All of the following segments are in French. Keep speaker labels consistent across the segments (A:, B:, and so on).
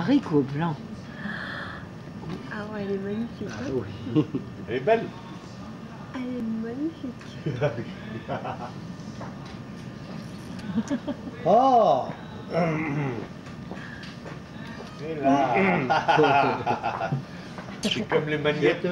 A: Haricot blanc.
B: Ah ouais, elle est magnifique.
C: Ah oui. Elle est belle.
B: Elle est magnifique.
C: Oh. C'est là. C'est comme les magnettes.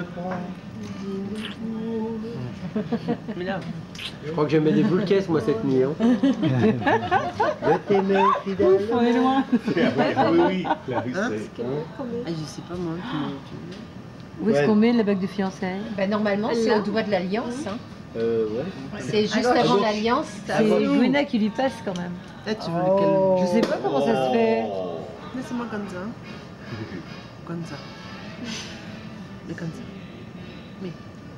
D: Je crois que je mets des boules caisses moi cette nuit. Hein.
C: Je t'aimais fidèle.
A: Ouf, on est loin.
C: Oui.
B: Hein?
A: Je sais pas moi. Où est-ce qu'on met la bague de fiançailles?
E: Ben, normalement, c'est au doigt de l'alliance. Hein.
D: Ouais.
E: C'est juste avant l'alliance.
A: C'est Gwena qui lui passe quand même.
F: Tu veux lequel?
A: Je sais pas comment ça se fait.
F: Laisse-moi comme ça. Comme ça. Mais comme ça. Oui.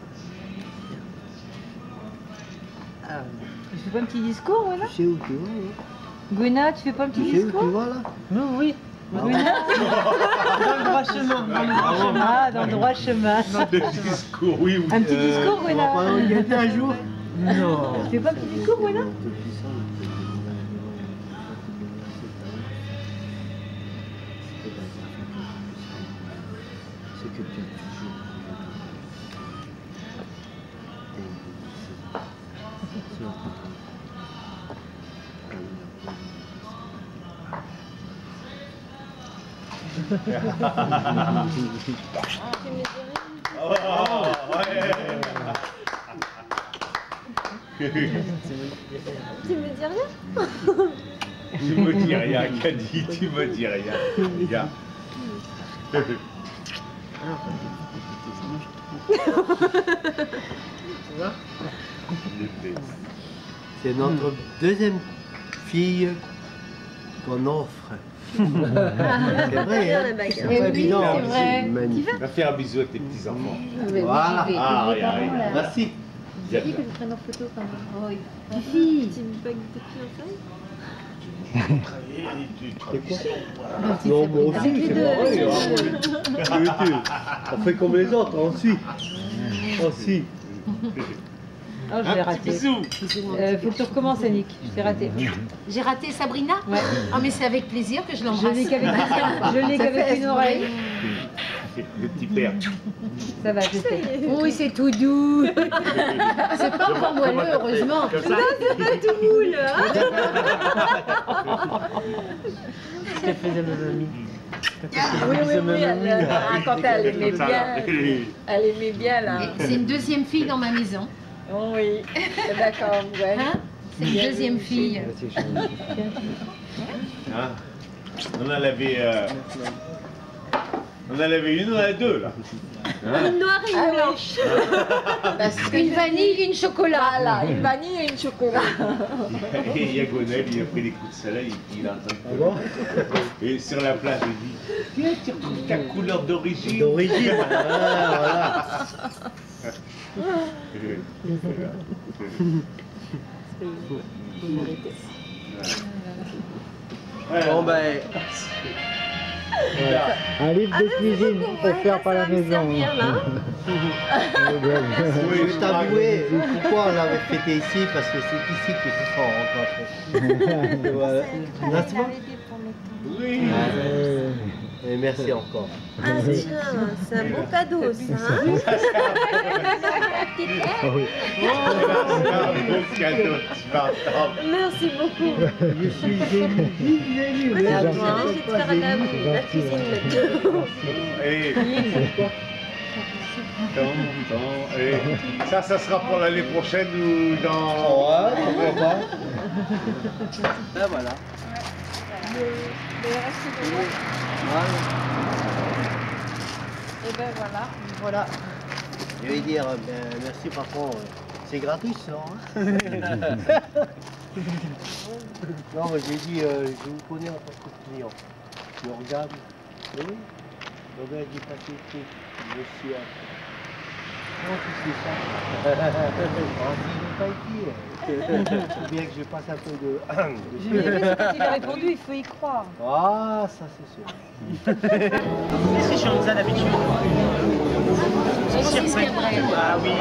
F: Ah,
A: Je fais pas un petit discours, Gwena?
D: Tu sais où tu vas là?
A: Gwena, tu fais pas un petit
D: Tu sais où
A: discours?
D: tu vas là?
F: oui.
A: Gwena?
F: Dans le droit chemin. Dans le droit chemin.
A: Ah, dans le droit chemin.
C: Le discours, oui.
A: Un petit discours,
D: On va
A: Gwena?
D: pas regarder un jour?
F: Non.
A: Tu fais pas un petit discours, Gwena?
D: C'est que tu as toujours
B: Tu me dis rien?
C: Tu me dis rien, Caddy, tu me dis rien. Regarde.
F: Tu vois?
D: C'est notre deuxième fille qu'on offre. C'est vrai, hein? C'est pas évident.
E: c'est vrai.
D: Magnifique.
C: Va faire un bisou à tes petits-enfants.
D: Voilà.
C: Ah, regarde.
D: Merci.
E: J'ai dit que je prenne en photo quand même. Oui.
B: Petite bague de fiançailles?
D: C'est quoi? Non, moi aussi,
E: Avec les
D: c'est
E: deux.
D: pareil. On fait comme les autres, on suit. On suit.
A: Oh, je l'ai raté.
C: Bisous.
A: Faut que tu recommences, Annick. Je t'ai raté.
E: J'ai raté Sabrina?
A: Ouais.
E: Ah, mais c'est avec plaisir que je
A: Je
E: l'embrasse.
A: l'ai qu'avec une oreille.
C: Le petit père.
A: Ça va, je sais.
E: Oui, c'est tout doux. C'est pas encore moelleux, heureusement.
C: Comme ça.
F: Ce qu'elle faisait ma mamie.
G: Quand elle aimait
C: Comme ça,
G: bien,
C: là.
G: elle aimait bien là.
E: C'est une deuxième fille dans ma maison.
G: Oh oui, d'accord, ouais.
E: Hein? C'est une deuxième fille.
C: Hein? On en avait une, on en a deux là. Hein?
B: Une noire et une blanche.
E: Une vanille, une chocolat.
G: Voilà, une vanille et une chocolat.
C: Et il y a Gonel, il a pris des coups de soleil et il est en train de Et sur la plage, il dit tiens, tu retrouves ta couleur d'origine.
D: D'origine. Voilà. Bon ben.
C: Voilà.
H: Un livre de cuisine offert par la maison.
C: Oui,
D: Je t'avouer pourquoi on l'avait fêté ici, parce que c'est ici que se sont rencontrés. Voilà. N'est-ce pas?
C: Oui.
D: Et merci encore.
B: Ah tiens, c'est un bon cadeau ça. Hein?
H: Oui.
C: Beau cadeau, tu vas entendre.
B: Merci beaucoup.
D: Je suis génie.
B: Voilà, tu vas essayer de faire la cuisine maintenant.
C: Et et ça sera pour l'année prochaine ou dans.
D: Ouais, pourquoi pas.
F: Ben voilà.
G: Et ben voilà.
E: Voilà.
D: Je vais dire merci patron. C'est gratuit ça. Hein. Non mais j'ai dit je vous connais en tant que client. Je regarde. Oui. Donc elle dit pas tout de suite. Monsieur. Comment tu sais ça? Ah, si, je n'ai pas été. C'est bien que je passe un peu de.
A: Je lui ai dit, quand il a répondu, il faut y croire.
D: Ah, ça c'est sûr.
F: Qu'est-ce que je suis en ça d'habitude?
E: C'est ce qu'il y a vrai.
F: Ah oui.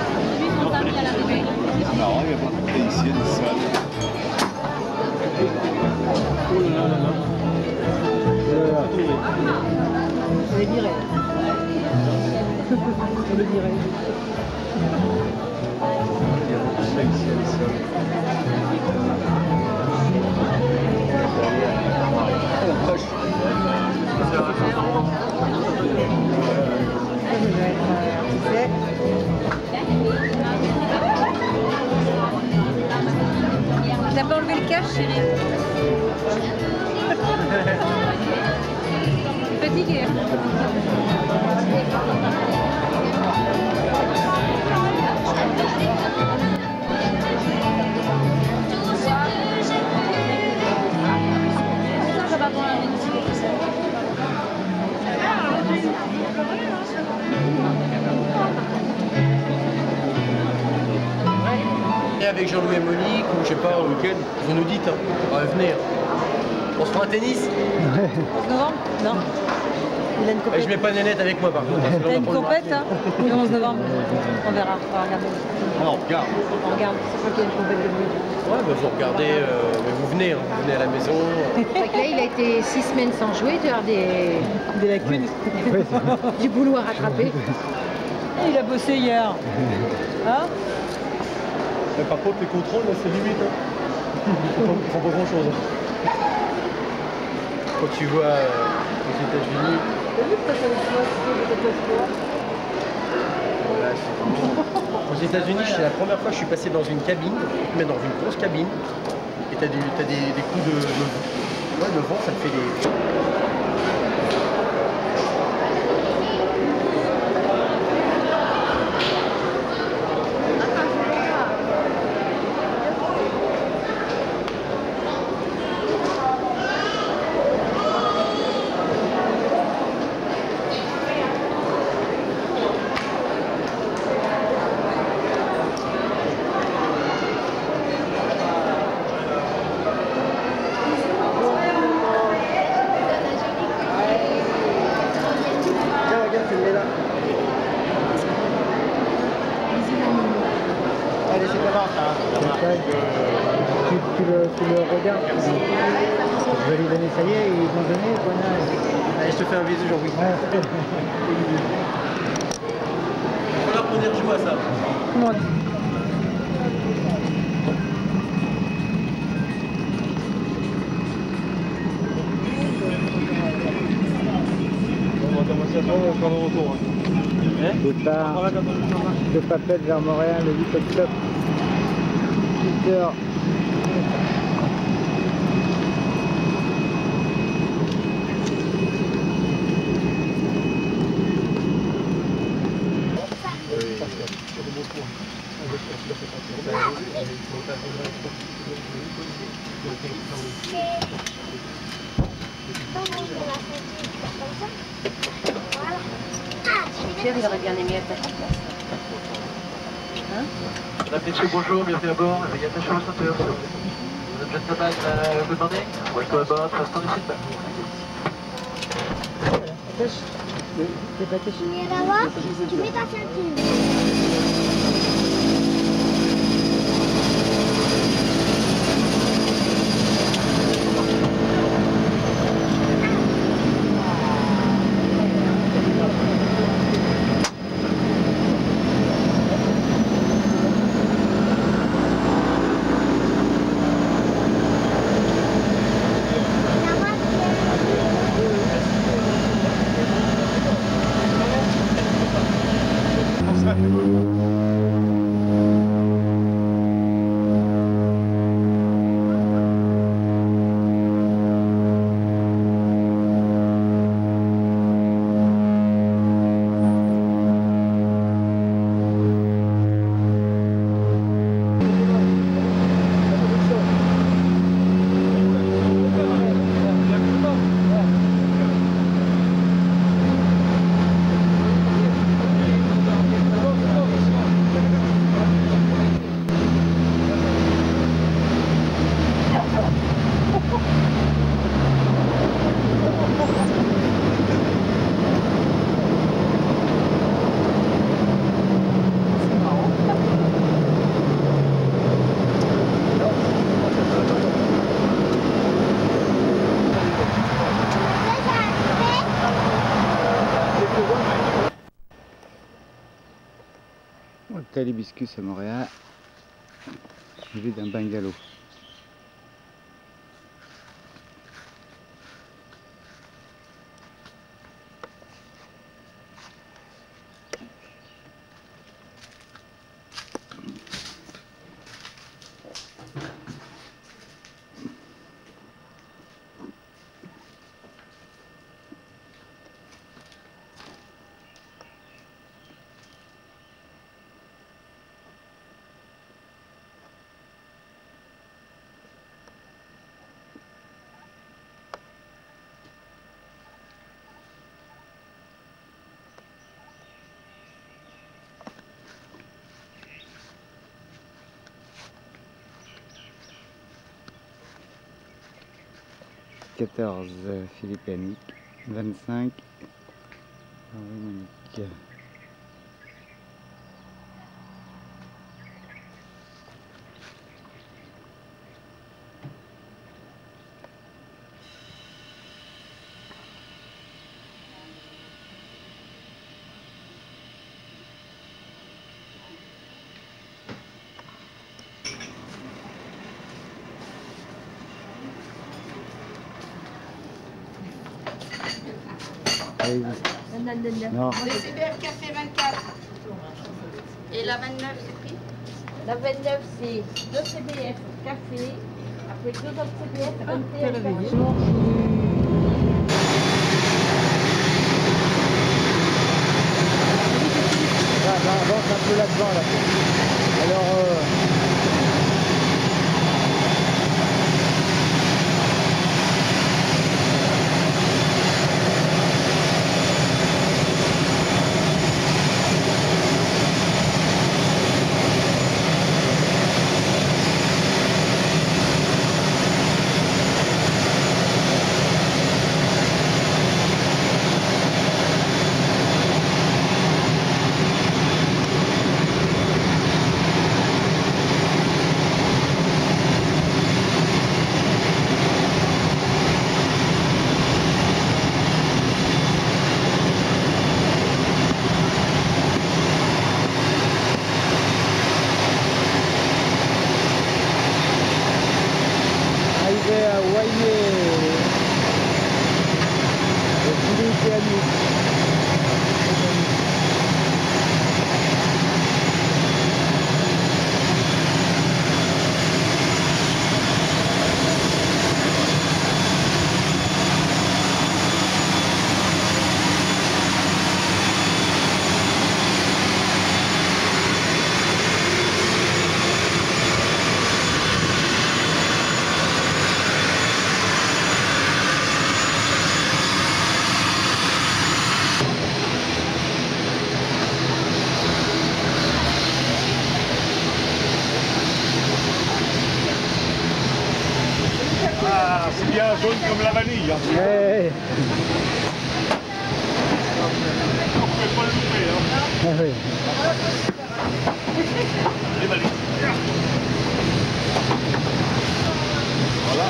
C: Non, il n'y a pas de ici,
H: Euh,
D: photo, oui.
E: Elle est virée. Elle est virée.
A: T'as pas enlevé le cache, chérie? Fatiguée.
D: Avec Jean-Louis et Monique, ou je sais pas, au week-end, vous nous dites, hein, venez. On se fera un tennis.
A: 11 novembre? Non. Il a une
D: Et
A: compète.
D: je mets pas Nénette avec moi par contre. Parce que là,
A: Il a
D: on
A: une
D: va prendre
A: compète, hein? Le 11 novembre. On verra, on va regarder.
D: le... on regarde.
A: On regarde, c'est pas qu'il y a une compète de bruit.
D: Ouais, bah, vous regardez, mais vous venez, hein, vous venez à la maison.
E: Fait que là, il a été 6 semaines sans jouer, tu as
A: Des lacunes.
E: du boulot à rattraper.
A: Il a bossé hier. Hein?
D: Mais par contre, les contrôles, là, c'est limite. Hein. Ils font pas grand-chose. Quand tu vois aux États-Unis. Voilà, aux États-Unis, c'est la première fois que je suis passé dans une cabine, mais dans une grosse cabine, et t'as des coups de vent. Ouais, le vent, ça te fait des.
H: Tu le regardes, je vais lui donner, ça y est, ils ont donné, voilà.
D: Allez, je te fais un bisou, Jean-Louis.
H: Ouais.
D: Il va falloir qu'on y rejoue à ça.
A: Moi.
D: On va commencer à faire le retour.
H: Départ de Papel vers Montréal le 8 octobre. 8h.
A: Pierre, il aurait bien aimé être à ta place. Hein?
I: Mesdames, messieurs, bonjour, bienvenue à bord. Veuillez attacher vos ceintures, s'il vous plaît. Vous êtes gentlemen, good morning. Welcome aboard, fasten your seatbelt.
A: T'es pas caché.
B: Tu viens d'avoir, tu mets ta ceinture.
C: Ça.
J: hôtel Hibiscus à Montréal, suivi d'un bungalow. « 14 Philippe Yannick, 25 Henri Monique. Non.
B: Le CBF Café 24. Et la 29, c'est pris? La 29, c'est 2 CBF Café. Après 2 autres CBF, 21 café.
H: Avance un peu là-devant là. Alors arrivé à Wainé, le Philippe Yannick.
C: Ah, c'est bien jaune comme la vanille. Hein.
H: Hey.
C: On ne peut pas le louper. Hein.
H: Ah oui.
C: Les valises. Voilà.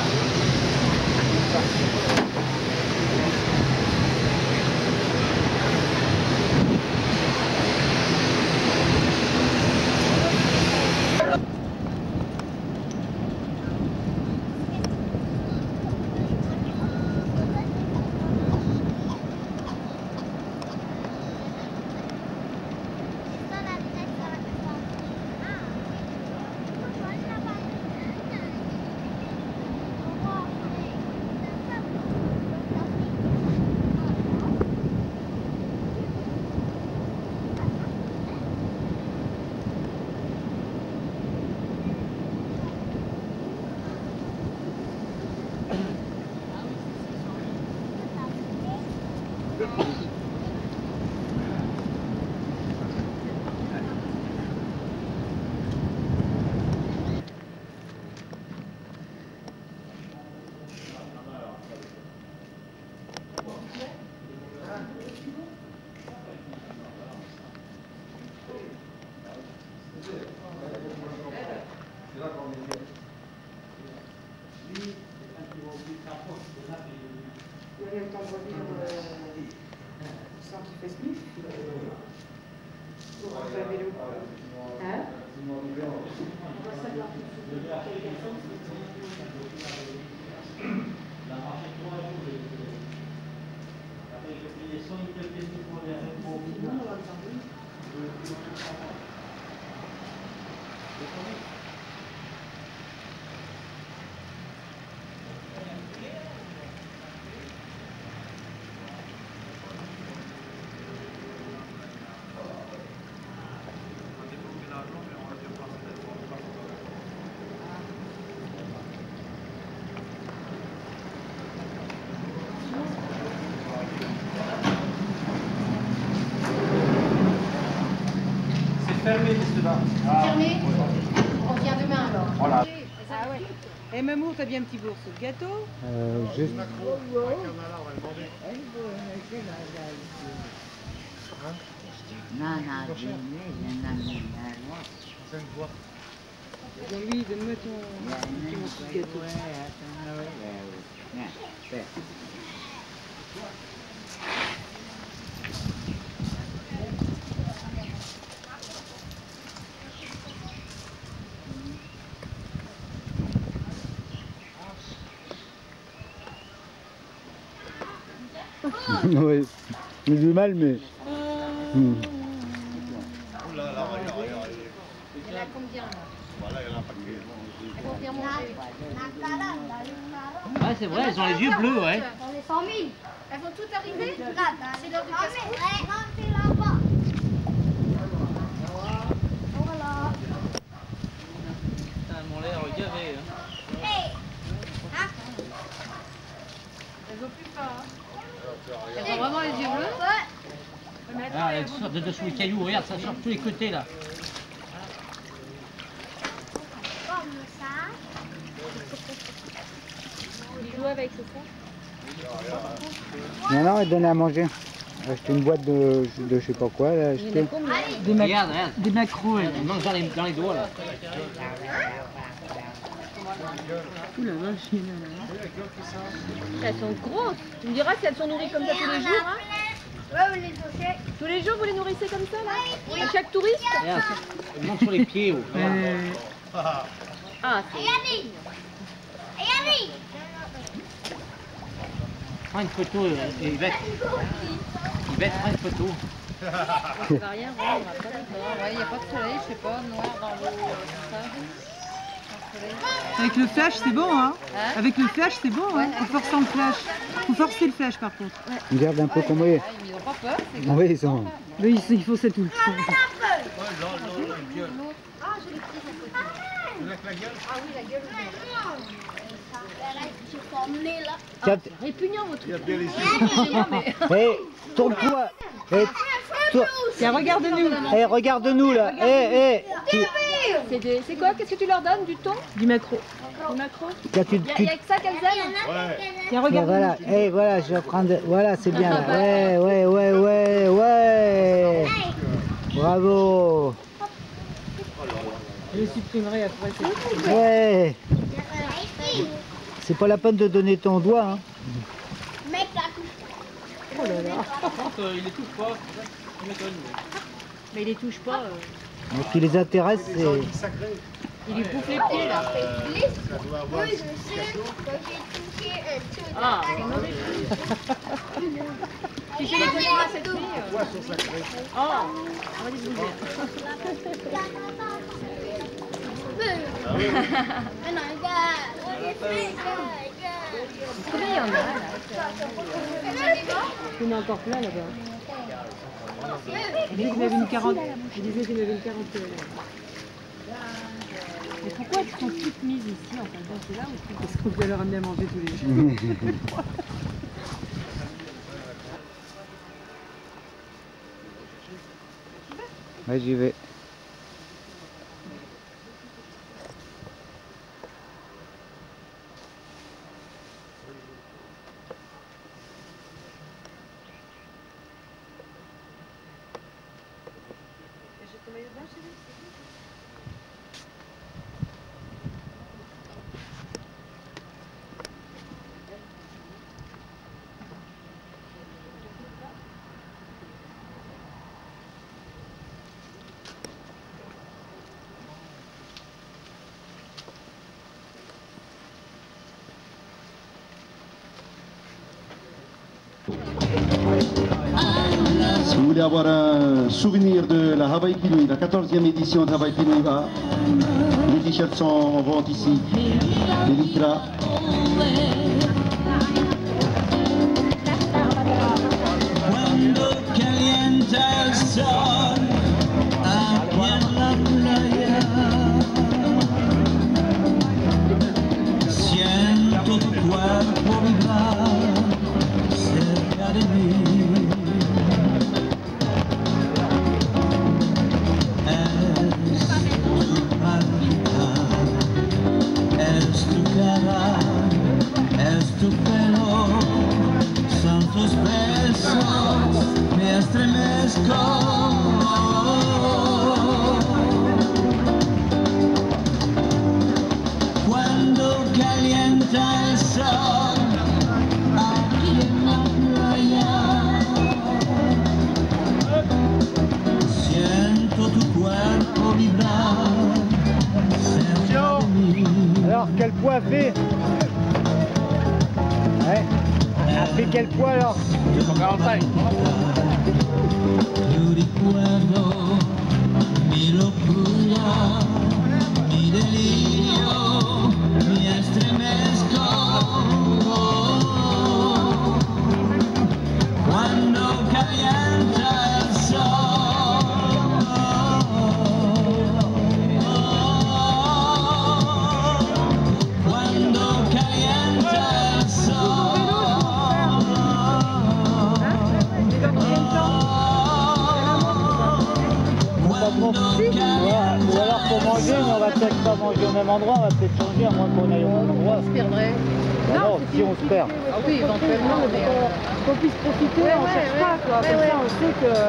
F: Fermé, messieurs, dames.
E: Fermé. On vient demain alors.
F: Voilà.
E: Ah ouais.
A: Et Mamour, t'as bien un petit morceau de gâteau?
H: Juste.
A: Jean-Louis, donne-moi ton petit morceau de gâteau.
H: Oui, j'ai du mal, mais.
E: Il y en a combien là?
C: Voilà, il y en a pas que.
E: Elles vont bien manger.
F: Ouais, c'est vrai, elles ont les yeux bleus, ouais.
E: Dans les 100 000. Elles vont toutes arriver? C'est l'heure du casse-croûte. Voilà.
F: Elles m'ont l'air gavées.
E: Elles ont plus faim. Elles ont vraiment les yeux bleus? Ouais.
F: Ah, elles sortent de dessous les cailloux, regarde, ça sort de tous les côtés là.
E: Comme ça.
B: Il joue avec, c'est ça?
H: Non, elle donne à manger. J'ai acheté une boîte de je sais pas quoi, là, acheté.
F: Regarde, regarde. Des macros, elles mangent dans les doigts là.
A: Ouh la vache, il y en a là.
B: Elles sont grosses. Tu me diras si elles sont nourries comme ça tous les jours, hein?
E: Ouais, vous les touchez.
B: Tous les jours, vous les nourrissez comme ça, là? Oui. À chaque touriste?
F: Regarde, elles montent sur les pieds. Oh.
B: Ah, c'est...
F: Prends une photo, Yvette. Yvette, prends une photo.
B: Ça va rien rendre, pas d'accord. Ouais, il n'y a pas de soleil, je sais pas, noir dans l'eau, ça.
A: Avec le flash, c'est bon, hein? Avec le flash, c'est bon, hein? En forçant le flash. Faut forcer le flash, par contre.
H: Regarde un peu comment il est.
B: Ils n'ont pas peur, c'est
H: Oui, ils sont.
A: Mais il faut ça tout le temps.
E: Ah, je l'ai pris à côté.
C: La gueule?
E: Ah oui, la gueule. J'ai formé là.
H: Tiens,
B: répugnant, votre truc.
C: Il y a bien les yeux.
H: tourne-toi.
A: Tiens, regarde-nous.
H: Regarde-nous là.
B: C'est quoi? Qu'est-ce que tu leur donnes? Du thon?
A: Du macro.
B: Du macro?
H: Tiens,
B: Il y a que ça qu'elles aiment?
C: Ouais.
A: Tiens, regarde-nous.
H: Voilà, voilà, je vais prendre. Voilà, c'est bien là. Ouais. Bravo.
A: Je le supprimerai après.
H: Ouais. C'est pas la peine de donner ton doigt, hein.
E: Mec, là.
A: Oh là là.
F: Par contre, il les touche pas. Tu m'étonnes.
B: Mais il les touche pas.
H: Ce qui les intéresse, c'est.
B: Il lui bouffe les pieds, là.
E: Oui, je sais. Quand j'ai touché un truc.
B: Ah, tu fais les dessins à cette fille?
C: Poisson sacré.
B: Oh, on va les bouger.
E: Non,
B: Combien il y en a, là?
A: Il y en a encore plein là-bas. Il disait qu'il y avait une quarantaine. Mais pourquoi elles sont toutes mises ici en fait? C'est là où parce qu'on doit leur amener à manger tous les jours.
H: Ouais, j'y vais.
K: voulez avoir un souvenir de la Hawaii Pinui, la 14e édition de Hawaii Pinui A, les t-shirts sont en vente ici, les litras.
L: Cuando calienta el sol aquí en la playa, siento tu cuerpo vibrar cerca de mí. Es tu palpitar, es tu cara, es tu pelo, son tus besos, me estremezco. Cuando calienta el sol aquí en la playa, siento tu cuerpo vibrar cerca de mí.
H: Alors, quel poids fait? Ouais. Elle fait quel poids alors?
F: 145.
L: Yo recuerdo mi locura, mi delirio, mi estremezco. Cuando calienta el sol, cuando calienta el sol.
H: Ou alors pour manger, mais on va peut-être pas manger au même endroit, on va peut-être changer à moins qu'on aille au même endroit.
E: On se perdrait.
H: Bah non, si on se perd.
E: Ah oui, éventuellement, mais...
A: Qu'on puisse profiter, on ne cherche pas quoi. Comme ça, on sait que.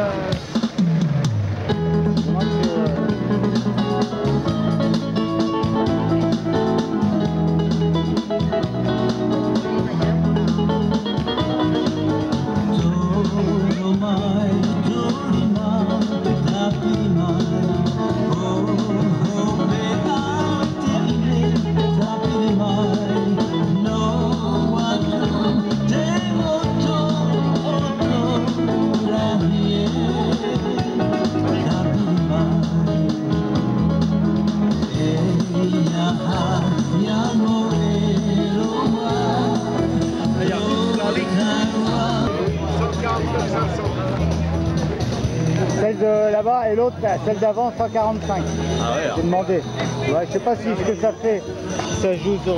H: Celle de là-bas et l'autre, celle d'avant, 145.
F: Ah ouais,
H: j'ai demandé. Ouais, je sais pas si ce que ça fait, ça joue sur...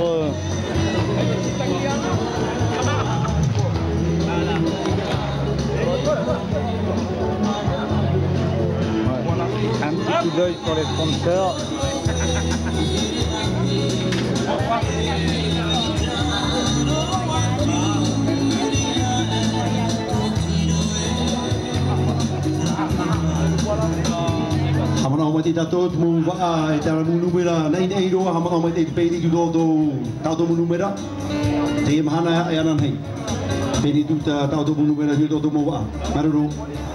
H: Ouais. Un petit coup d'œil sur les sponsors.
K: Hamana o mate tato mo wa e tara mu numera nei nei ro hamana o mate pe ni do tato mu numera te mahana e anan hei pe ni ta tato mu numera do mo wa maruru.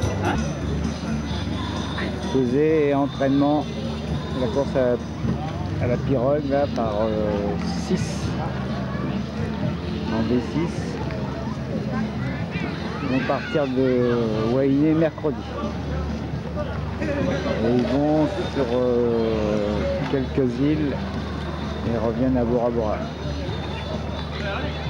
H: Pesée et entraînement, la course à la pirogue là par 6 en B6. Ils vont partir de Wainé mercredi. Et ils vont sur quelques îles et reviennent à Bora Bora.